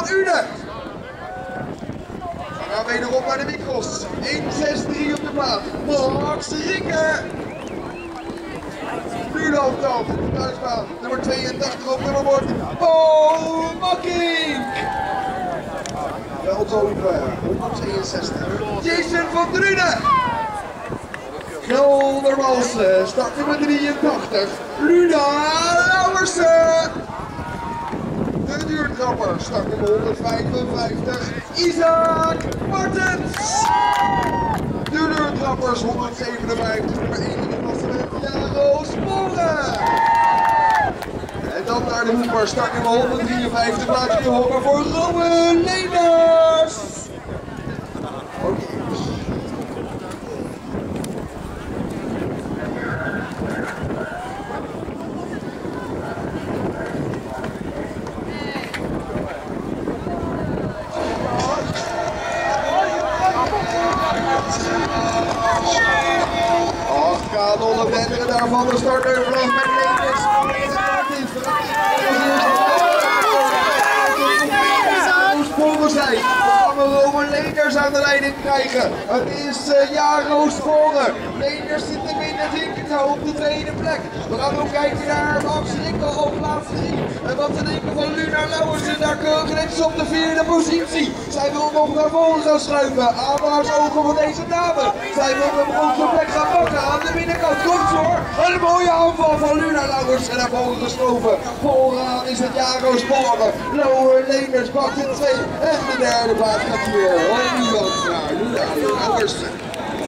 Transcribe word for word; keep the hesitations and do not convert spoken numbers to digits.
van Une. We gaan wederom naar de micros. een zes drie op de plaat. Max Rinken. Nu loopt dan de thuisbaan. Nummer tweeëntachtig op nummerbord. Paul Makking. Veldhoven, honderdtweeënzestig. Jason van Drunen. Geldermalsen, start nummer drieëntachtig. Luna Lauwersen. De duurtrapper, start nummer honderdvijfenvijftig. Isaac Martens. De duurtrappers honderdzevenenvijftig, nummer één in de klassement. Jaro Sporen. En dan naar de hoeper, start nummer honderddrieënvijftig. Laat je horen voor Rowan Leenders. Oké. Kanonnen benderen daarvan de starter vanaf met Leenders. Sporen zijn. Dan gaan we Roman Leenders aan de leiding krijgen. Het is uh, Jaro Sporen. Leenders zit in de linkertouw op de tweede plek. We gaan ook kijken naar Max Rinken op plaats drie. En wat te denken van Luna Lauwersen, daar keurig op de vierde positie. Zij wil nog naar voren gaan schuiven. Aanhoudersogen van deze dame. Zij wil de bronzen plek gaan pakken aan de binnenkant. Komt ze hoor. Een mooie aanval van Luna Lauwersen naar voren geschoven. Vooraan is het Jaro Sporen. Rowan Leenders pakt in twee. En de derde plaats gaat hier. Niemand naar Luna Lauwersen.